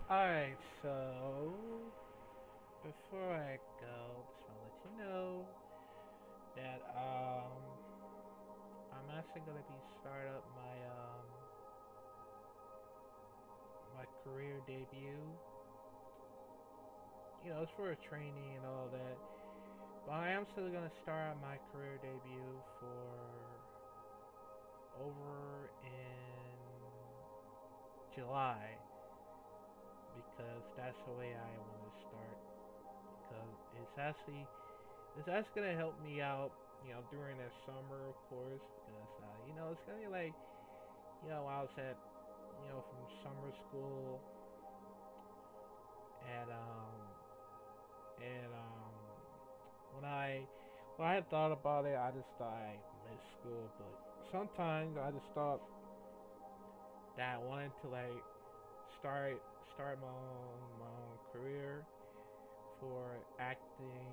Alright, so before I go, just want to let you know that I'm actually gonna be start up my career debut. You know, it's for a training and all that, but I am still gonna start my career debut for over in July because that's the way I want to start because it's actually gonna help me out, during the summer, of course, because it's gonna be like, while I was at, from summer school, and when I had thought about it, I just thought I missed school, but sometimes I just thought that I wanted to like start start my own career for acting,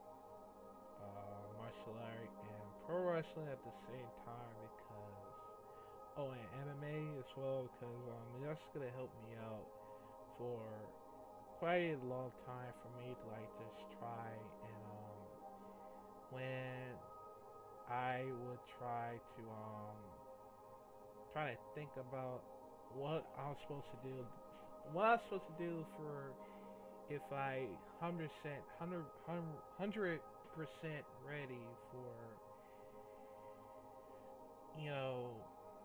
martial art, and pro wrestling at the same time because and MMA as well because that's gonna help me out for quite a long time for me to like just try and when I would try to think about what I'm supposed to do for if I 100% ready for you know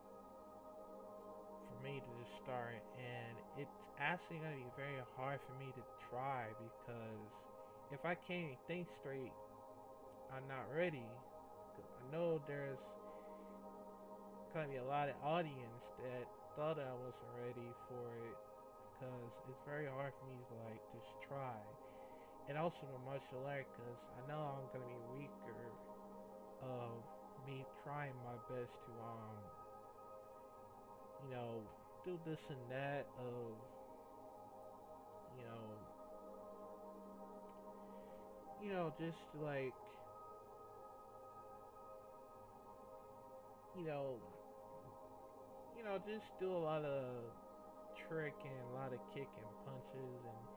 for me to just start, and it's actually gonna be very hard for me to try because if I can't think straight, I'm not ready. 'Cause I know there's gonna be a lot of audience that thought I wasn't ready for it because it's very hard for me to like just try. And also the martial art because I know I'm gonna be weaker of me trying my best to you know do this and that of you know just like you know just do a lot of tricking, a lot of kicking punches,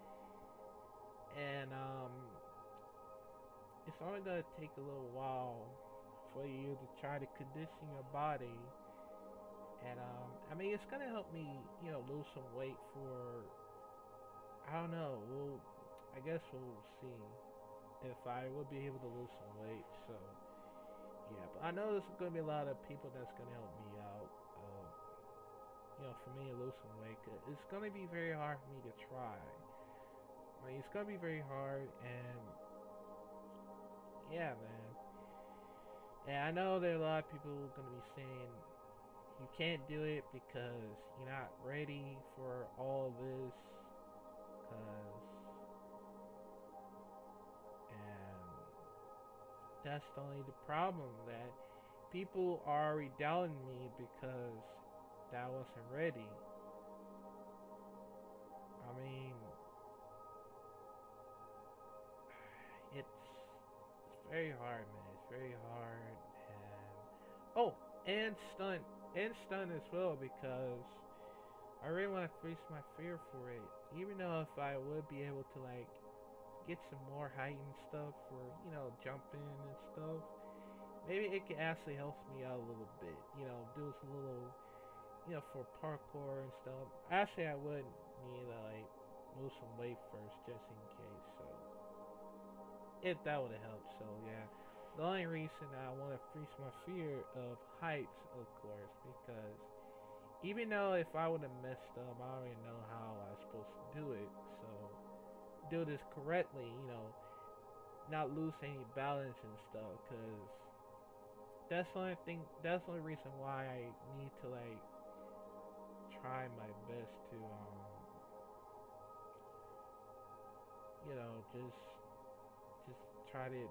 and it's only gonna take a little while for you to try to condition your body. And I mean, it's gonna help me, lose some weight for I don't know. I guess we'll see if I will be able to lose some weight. So yeah, but I know there's gonna be a lot of people that's gonna help me out. For me to lose some weight, 'cause it's gonna be very hard for me to try. I mean, it's gonna be very hard, and yeah, man. And I know there are a lot of people gonna be saying you can't do it because you're not ready for all this, cause and that's only the problem that people are already doubting me because that I wasn't ready. I mean, it's very hard, man. It's very hard, and oh, and stunt as well because I really want to face my fear for it. Even though if I would be able to like get some more height and stuff for jumping and stuff, maybe it could actually help me out a little bit. Do some little for parkour and stuff. Actually, I would need to like lose some weight first just in case. So if that would have helped. So yeah, the only reason I want to face my fear of heights, of course, because even though if I would have messed up, I already know how I was supposed to do it. So do this correctly, not lose any balance and stuff, because that's the only thing. That's the only reason why I need to like try my best to just try to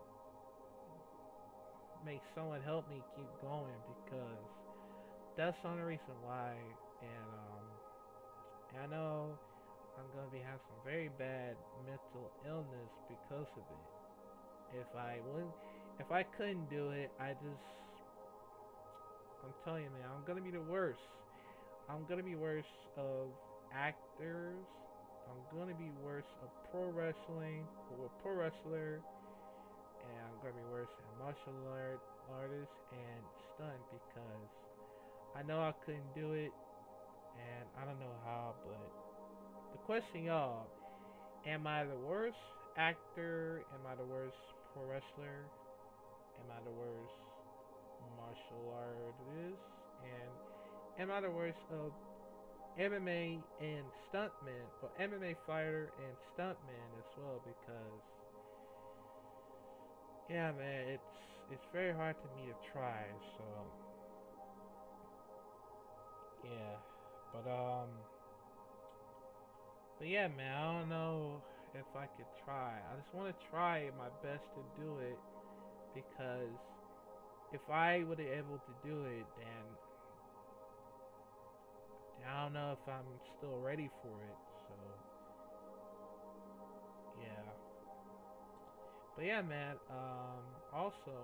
make someone help me keep going because that's the only reason why. And I know I'm gonna be having some very bad mental illness because of it. If I couldn't do it, I'm telling you, man, I'm gonna be the worst. I'm gonna be worse of actors I'm gonna be worse a pro wrestling or a pro wrestler, and I'm gonna be worse a martial artist and stunt because I know I couldn't do it, and I don't know how. But the question, y'all, am I the worst actor? Am I the worst pro wrestler? Am I the worst martial artist? And am I the worst of MMA and stuntman, or MMA fighter and stuntman as well? Because yeah, man, it's very hard to me to try. So yeah, but but yeah, man, I don't know if I could try. I just want to try my best to do it because if I were able to do it, then I don't know if I'm still ready for it. So yeah, but yeah, man. Also,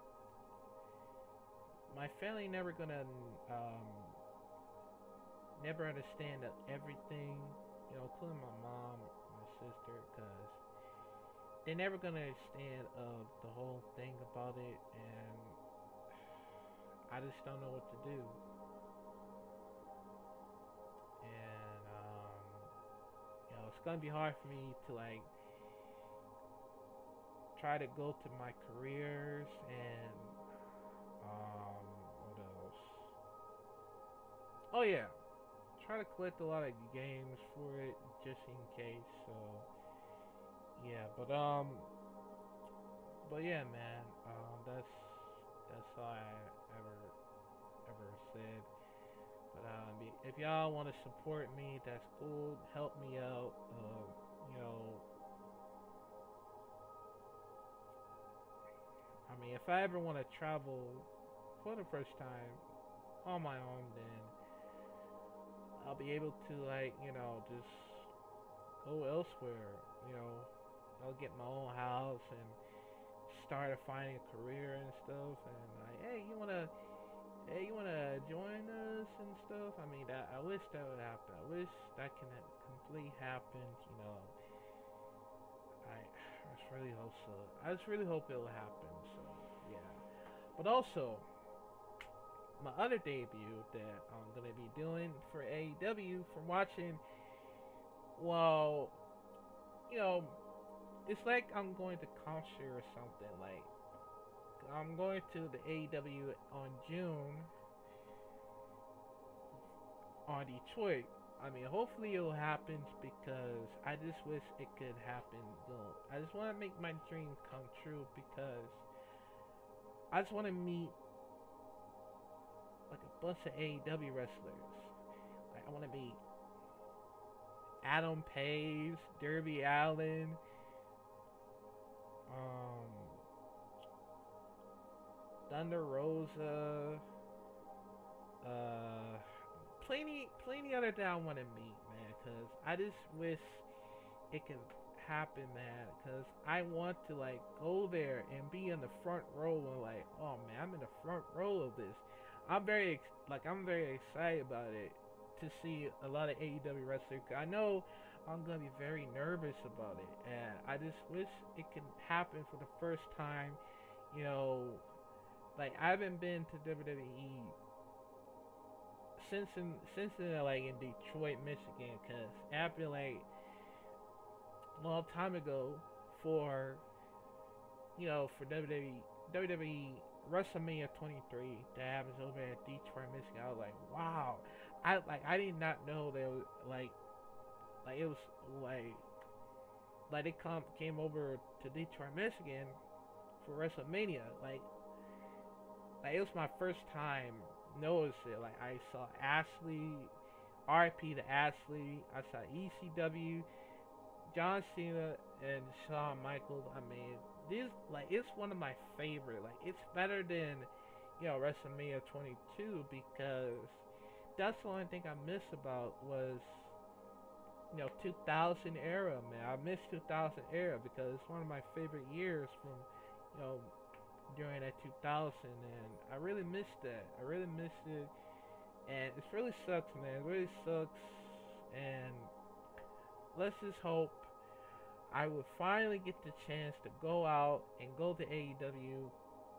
my family never gonna um, never understand everything, including my mom, my sister, because they're never gonna understand the whole thing about it, and I just don't know what to do. And it's gonna be hard for me to like try to go to my careers and what else? Oh yeah, try to collect a lot of games for it just in case. So yeah, but yeah, man, that's all I ever said. But if y'all want to support me, that's cool. Help me out. You know, I mean, if I ever want to travel for the first time on my own, then I'll be able to like, just go elsewhere. You know, I'll get my own house and start finding a career and stuff. And like, hey, you wanna join us and stuff? I mean, I wish that would happen. I wish that can complete happen. I just really hope so. I just really hope it'll happen. So yeah. But also, my other debut that I'm gonna be doing for AEW from watching, well, you know, it's like I'm going to concert or something. Like I'm going to the AEW on June on Detroit. I mean, hopefully it'll happen because I just wish it could happen. I just want to make my dream come true because I just want to meet like a bunch of AEW wrestlers. Like I want to meet Adam Page, Darby Allin, um, Thunder Rosa, uh, plenty other that I want to meet, man. Cause I just wish it could happen, man. Cause I want to like go there and be in the front row and like, oh man, I'm in the front row of this. I'm very excited about it to see a lot of AEW wrestlers. I know I'm gonna be very nervous about it, and I just wish it could happen for the first time. You know, like I haven't been to WWE since like in Detroit, Michigan, cause it happened like a long time ago for for WWE WrestleMania 23 that happens over at Detroit, Michigan. I was like, wow, I did not know they was like it was like they came over to Detroit, Michigan for WrestleMania. Like it was my first time notice it. Like I saw Ashley, RP to Ashley. I saw ECW, John Cena, and Shawn Michaels. I mean, this like it's one of my favorite. Like it's better than WrestleMania 22 because that's the only thing I miss about was 2000 era, man. I miss 2000 era because it's one of my favorite years from during that 2000, and I really missed that. I really missed it, and it really sucks, man. It really sucks, and let's just hope I will finally get the chance to go out and go to AEW.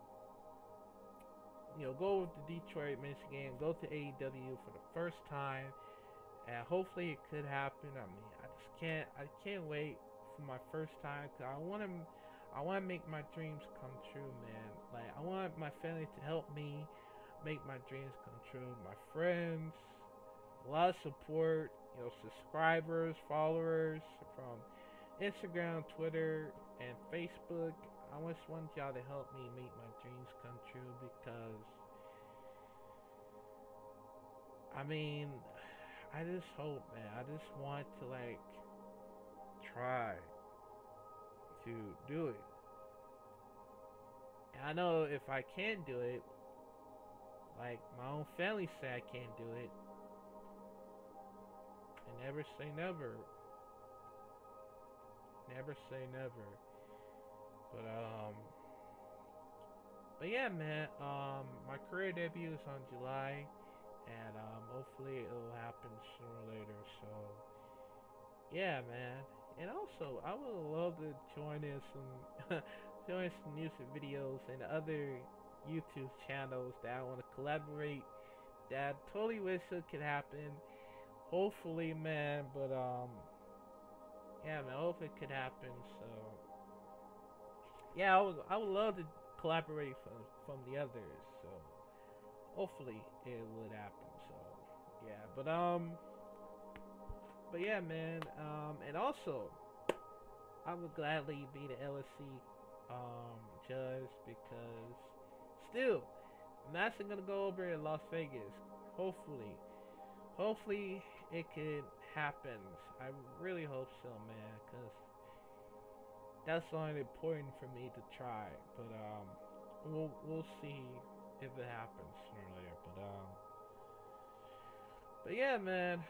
Go to Detroit, Michigan, go to AEW for the first time, and hopefully it could happen. I mean, I can't wait for my first time, cause I want to make my dreams come true, man. Like, I want my family to help me make my dreams come true. My friends, a lot of support, subscribers, followers from Instagram, Twitter, and Facebook. I just want y'all to help me make my dreams come true, because I mean, I just hope, man. I just want to like try to do it. And I know if I can't do it, like my own family say I can't do it, and never say never. Never say never. But yeah, man. My career debut is on July, and hopefully it'll happen sooner or later. So yeah, man. And also, I would love to join in some join some music videos and other YouTube channels that I want to collaborate. That I totally wish it could happen. Hopefully, man. But yeah, man. I hope it could happen. So yeah, I would love to collaborate from the others. So hopefully it would happen. So yeah, but yeah, man. And also, I would gladly be the LSC judge, because still, I'm actually gonna go over in Las Vegas. Hopefully it could happen. I really hope so, man, because that's only important for me to try. But we'll see if it happens sooner or later. But yeah, man.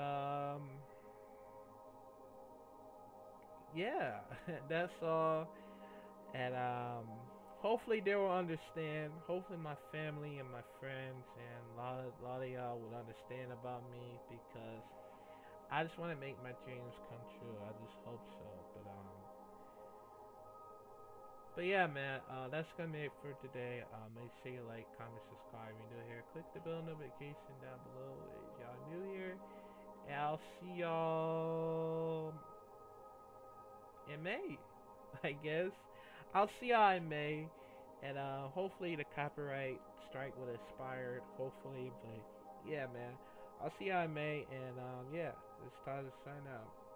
Yeah, that's all. And hopefully they will understand. Hopefully my family and my friends and a lot of y'all would understand about me, because I just want to make my dreams come true. I just hope so. But yeah, man, that's gonna be it for today. Make sure you like, comment, subscribe if you're new here. Click the bell notification down below if y'all new here. And I'll see y'all in May, I guess. I'll see y'all in May, and hopefully the copyright strike will expire. Hopefully, but yeah, man, I'll see y'all in May, and yeah, it's time to sign out.